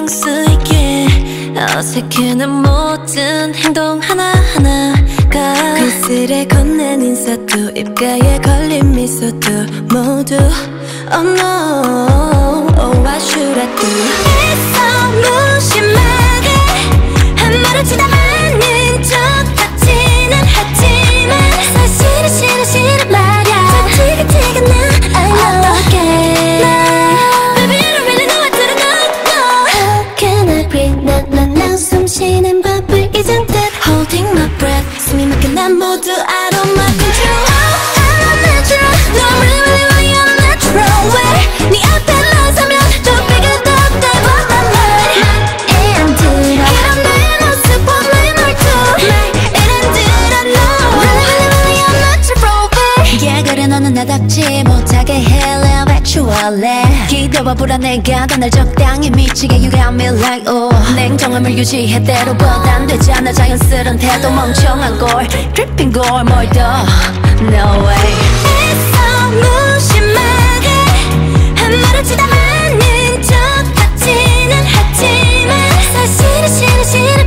신경 쓰이게 어색해는 모든 행동 하나하나가 그슬에 건넨 인사도 입가에 걸린 미소도 모두 Oh no, oh what should I do? 있어 무심하게 한 말을 치다 않는 척 같지는 하지만 사실은 싫은 말야 저 티격태격 나 I know 어떡해 Baby I don't really know what to do no. How can I breathe 난 숨쉬는 법을 잊은 듯 Holding my breath 숨이 막혀 난 모두 out of my control I'm not natural No I'm really I'm natural way 네 앞에 나서면 더 bigger 더 대박 난 말 안 들어 이런 내 모습 원래 말투 말 들어 no Really I'm natural way Yeah 그래 너는 나답지 못하게 해 Virtually 기대와 불안해가 더 날 적당히 미치게 You got me like oh 냉정함을 유지해 때로보다 안 되잖아 자연스런 태도 멍청한 걸 Dripping 걸 뭘 더 No way 있어 무심하게 한 말을 치다 않는 척 같지는 하지만 사실은 싫은